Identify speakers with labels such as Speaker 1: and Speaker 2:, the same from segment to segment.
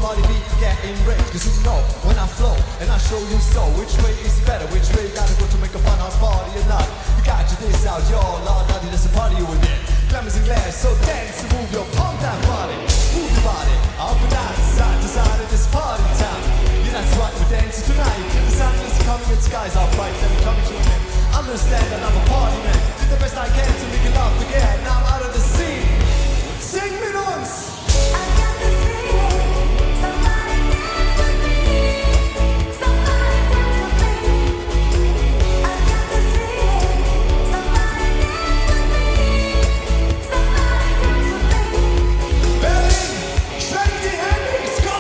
Speaker 1: party beat getting rich. Cause you know when I flow and I show you so, which way is better, which way you gotta go to make a fun house party or not. You got your this out, yo, Lord, naughty, there's a party with it. Glamours and glass, so dance and move your pump that body. Move your body, up and down, side to side in this party time. Yeah, that's right, we're dancing tonight. The sun is coming and skies are bright, and we're coming to an end. Understand that I'm a party man. Did the best I can to make you laugh again. Now I'm out of the scene. Sing me once.
Speaker 2: I got this feeling. Somebody dance with me. Somebody dance with me. I got this feeling. Somebody dance with me. Somebody dance with me.
Speaker 1: Berlin, shake the handies, go!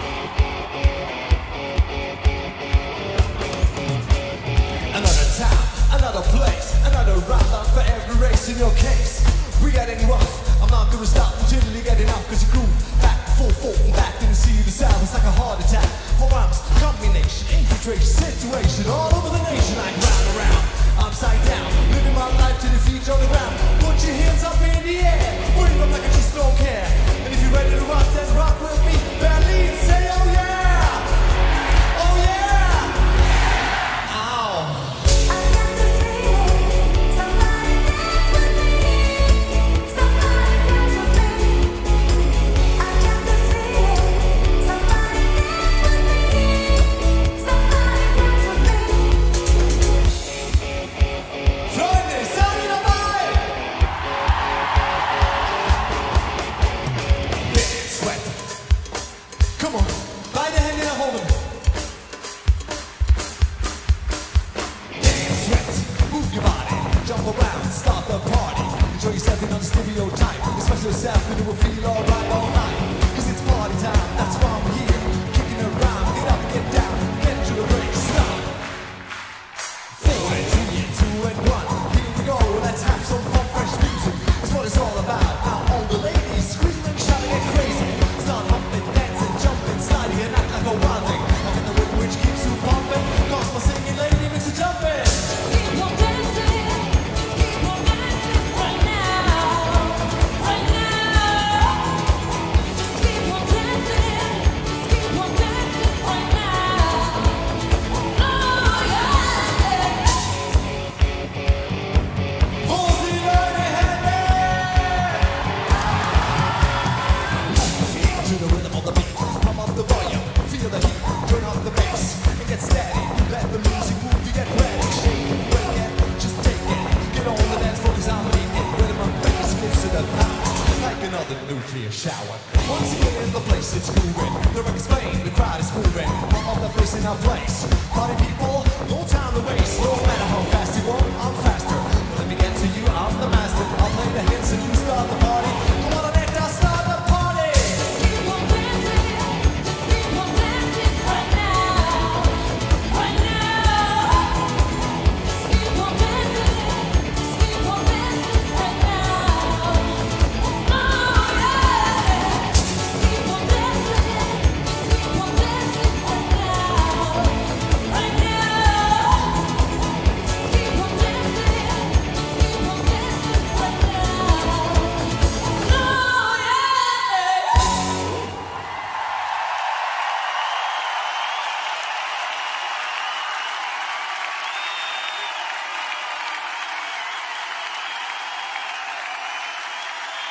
Speaker 1: Another town, another place, another round for every race in your case. We getting rough. I'm not gonna stop until you get enough. Cause you groove back, full back, and you see the sound. It's like a heart attack. More rhymes, combination, infiltration, situation. All over the nation, like round and round, upside down. Living my life to the feet on the ground. Put your hands up in the air. Wave them like I just don't care. And if you're ready to rock, then rock with me. Berlin, say oh yeah! Oh yeah! Ow!
Speaker 2: I got this feeling. Somebody dance with me. Somebody dance with me. I got this feeling. Somebody dance with me. Somebody dance with me.
Speaker 1: Freunde, seid ihr dabei? Dance, sweat. Come on, beide Hände nach oben. Dance, sweat, move your body, jump around, start the party. Enjoy yourself in on the stereotype. Express yourself and it will feel alright all night. Cause it's party time, that's why I'm here. Kicking around, get up, get down, get to the break, stop. 4 and 3 and 2 and 1. Here we go, let's have some fun, fresh music. That's what it's all about. Now all the ladies screaming, shouting, get crazy. Start humping, dancing, jumping, sliding, and act like a wild thing. I'm in the rhythm which keeps you pumping. Cause my singing lady makes you jumping.
Speaker 2: Keep on dancing. Just keep on dancing right now. Right now. Just keep on dancing. Just keep on dancing right now. Oh yeah.
Speaker 1: Vorsicht, Leute, Hände! To the rhythm of the beat, pump up the volume, feel the heat, turn up the bass, and get steady. Let the music move, you get ready. Shake it, break it, just take it. Get on the dance floor, 'cause I'm leading. Rhythm and bass gives it a power, like another nuclear shower. Once you get in the place, it's grooving. The record's playing, the crowd is moving. Pump up the place in our place. Party people, no time to waste. No matter how fast you want, I'm faster. Let me get to you, I'm the master. I'll play the hits and you